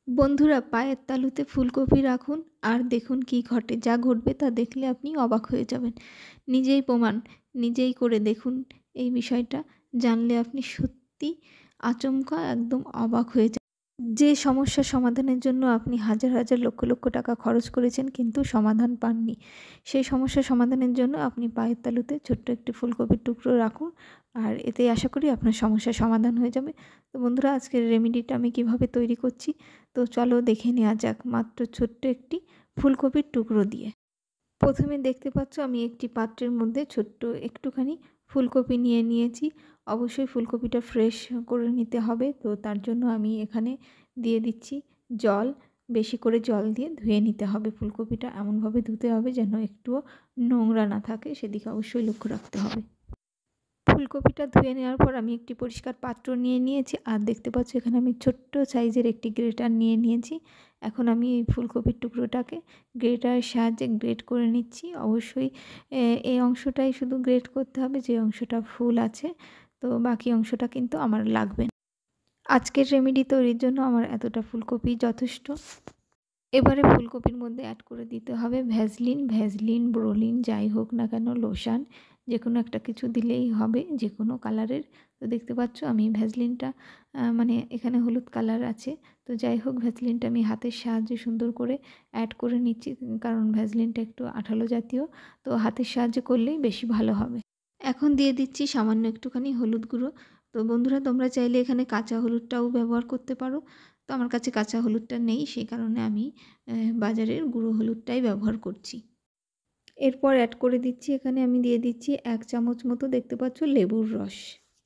বন্ধুরা, পায়ের তালুতে ফুলকপি রাখুন আর দেখুন কি ঘটে। যা ঘটবে তা দেখলে আপনি অবাক হয়ে যাবেন। নিজেই প্রমাণ, নিজেই করে দেখুন। এই বিষয়টা জানলে আপনি সত্যি আচমকা একদম অবাক হয়ে যাবেন। যে সমস্যার সমাধানের জন্য আপনি হাজার হাজার লক্ষ লক্ষ টাকা খরচ করেছেন কিন্তু সমাধান পাননি, সেই সমস্যার সমাধানের জন্য আপনি পায়ের তালুতে ছোট্ট একটি ফুলকপির টুকরো রাখুন, আর এতেই আশা করি আপনার সমস্যার সমাধান হয়ে যাবে। তো বন্ধুরা, আজকের রেমেডিটা আমি কিভাবে তৈরি করছি তো চলো দেখে নেওয়া যাক, মাত্র ছোট্ট একটি ফুলকপির টুকরো দিয়ে। প্রথমে দেখতে পাচ্ছ আমি একটি পাত্রের মধ্যে ছোট্ট একটুখানি ফুলকপি নিয়ে নিয়েছি। অবশ্যই ফুলকপিটা ফ্রেশ করে নিতে হবে, তো তার জন্য আমি এখানে দিয়ে দিচ্ছি জল। বেশি করে জল দিয়ে ধুয়ে নিতে হবে ফুলকপিটা, এমনভাবে ধুতে হবে যেন একটুও নোংরা না থাকে, সেদিকে অবশ্যই লক্ষ্য রাখতে হবে। ফুলকপিটা ধুয়ে নেওয়ার পর আমি একটি পরিষ্কার পাত্র নিয়ে নিয়েছি, আর দেখতে পাচ্ছ এখানে আমি ছোট্ট সাইজের একটি গ্রেটার নিয়ে নিয়েছি। এখন আমি এই ফুলকপির টুকরোটাকে গ্রেটারের সাহায্যে গ্রেট করে নিচ্ছি। অবশ্যই এই অংশটাই শুধু গ্রেট করতে হবে, যে অংশটা ফুল আছে, তো বাকি অংশটা কিন্তু আমার লাগবে না। আজকের রেমেডি তৈরির জন্য আমার এতটা ফুলকপি যথেষ্ট। এবারে ফুলকপির মধ্যে অ্যাড করে দিতে হবে ভ্যাসলিন, ব্রোলিন, যাই হোক না কেন, লোশান, যে কোনো একটা কিছু দিলেই হবে, যে কোনো কালারের। তো দেখতে পাচ্ছ আমি ভ্যাসলিনটা মানে এখানে হলুদ কালার আছে, তো যাই হোক ভ্যাসলিনটা আমি হাতের সাহায্যে সুন্দর করে অ্যাড করে নিচ্ছি, কারণ ভ্যাসলিনটা একটু আঠালো জাতীয়, তো হাতের সাহায্যে করলেই বেশি ভালো হবে। এখন দিয়ে দিচ্ছি সামান্য একটুখানি হলুদ গুঁড়ো। তো বন্ধুরা, তোমরা চাইলে এখানে কাঁচা হলুদটাও ব্যবহার করতে পারো। তো আমার কাছে কাঁচা হলুদটা নেই, সেই কারণে আমি বাজারের গুঁড়ো হলুদটাই ব্যবহার করছি। এরপর অ্যাড করে দিচ্ছি, এখানে আমি দিয়ে দিচ্ছি 1 চামচ মতো, দেখতে পাচ্ছ, লেবুর রস।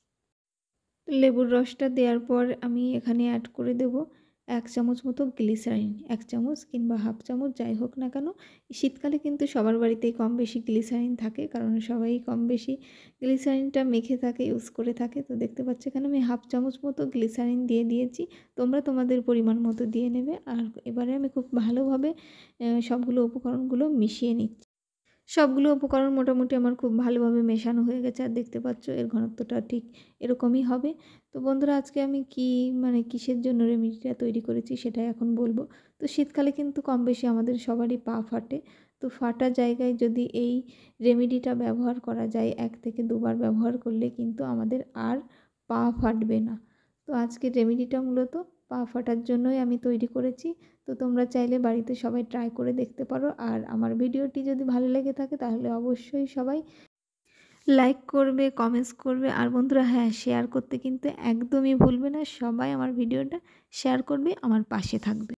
লেবুর রসটা দেওয়ার পর আমি এখানে অ্যাড করে দেব 1 চামচ মতো গ্লিসারিন। 1 চামচ কিংবা হাফ চামচ যাই হোক না কেন, শীতকালে কিন্তু সবার বাড়িতেই কম বেশি গ্লিসারিন থাকে, কারণ সবাই কম বেশি গ্লিসারিনটা মেখে থাকে, ইউজ করে থাকে। তো দেখতে পাচ্ছ এখানে আমি হাফ চামচ মতো গ্লিসারিন দিয়ে দিয়েছি, তোমরা তোমাদের পরিমাণ মতো দিয়ে নেবে। আর এবারে আমি খুব ভালোভাবে সবগুলো উপকরণগুলো মিশিয়ে নিচ্ছি। সবগুলো উপকরণ মোটামুটি আমার খুব ভালোভাবে মেশানো হয়ে গেছে, আর দেখতে পাচ্ছ এর ঘনত্বটা ঠিক এরকমই হবে। তো বন্ধুরা, আজকে আমি কিসের জন্য রেমেডিটা তৈরি করেছি সেটাই এখন বলবো। তো শীতকালে কিন্তু কম বেশি আমাদের সবারই পা ফাটে, তো ফাটা জায়গায় যদি এই রেমেডিটা ব্যবহার করা যায়, 1 থেকে 2 বার ব্যবহার করলে কিন্তু আমাদের আর পা ফাটবে না। তো আজকের রেমেডিটা মূলত পা ফাটার জন্যই আমি তৈরি করেছি। তো তোমরা চাইলে বাড়িতে সবাই ট্রাই করে দেখতে পারো, আর আমার ভিডিওটি যদি ভালো লেগে থাকে তাহলে অবশ্যই সবাই লাইক করবে, কমেন্টস করবে, আর বন্ধুরা হ্যাঁ, শেয়ার করতে কিন্তু একদমই ভুলবে না। সবাই আমার ভিডিওটা শেয়ার করবে, আমার পাশে থাকবে।